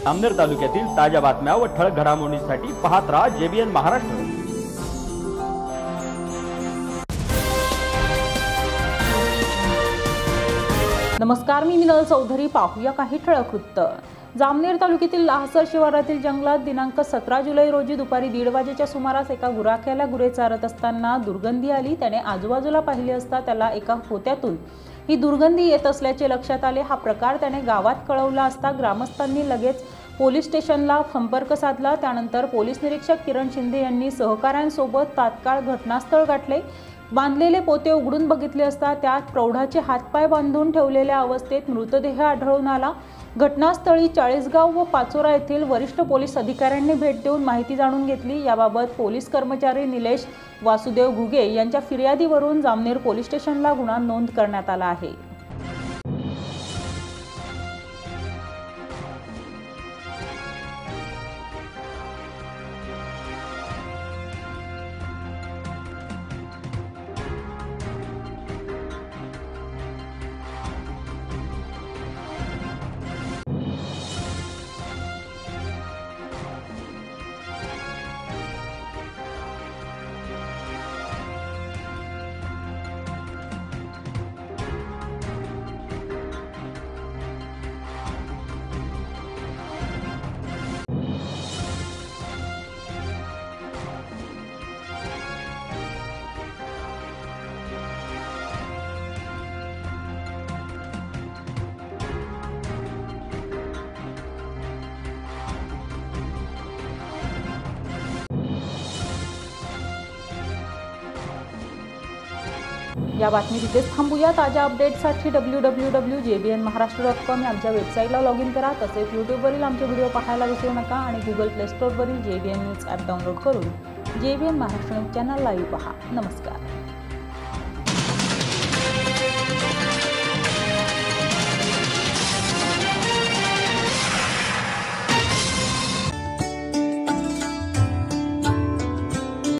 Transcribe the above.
जामनेर तालुक्यातील ताज्या बातम्या व ठळक घडामोडींसाठी पाहत राहा JBN महाराष्ट्र। नमस्कार, मी मिनल चौधरी। पाहूया काही ठळक वृत्त। जामनेर तालुक्यातील लाहसर शिवारातील जंगलात दिनांक 17 जुलै रोजी दुपारी 1:30 वाजेच्या सुमारास एका गुराख्याला गुरे चारत असताना दुर्गंधी आली। त्याने आजूबाजूला पाहिले असता त्याला एका होत्यातून ही दुर्गंधी येत असल्याचे लक्षात आले। हा प्रकार त्याने गावात कळवला असता ग्रामस्थांनी लगेच पोलीस स्टेशनला संपर्क साधला। त्यानंतर पोलीस निरीक्षक किरण शिंदे यांनी सहकाऱ्यांसोबत तात्काळ घटनास्थळ गाठले। बांधलेले पोते उघडून बघितले असता त्यात प्रौढाचे हातपाय बांधून ठेवलेल्या अवस्थेत मृतदेह आढळून आला। घटनास्थळी चाळीसगाव व पाचोरा येथील वरिष्ठ पोलीस अधिकाऱ्यांनी भेट देऊन माहिती जाणून घेतली। याबाबत पोलीस कर्मचारी निलेश वासुदेव घुगे यांच्या फिर्यादीवरून जामनेर पोलीस स्टेशनला गुन्हा नोंद करण्यात आला आहे। या बातमी तिथेच थांबूया। ताज्या अपडेट्ससाठी www.jbnmaharashtra.com आमच्या वेबसाईटला लॉग इन करा। तसेच यूट्यूबवरील आमचे व्हिडिओ पाहायला विसरू नका आणि गुगल प्ले स्टोअरवरील JBN न्यूज ॲप डाउनलोड करून JBN Maharashtra news channel live पहा। नमस्कार।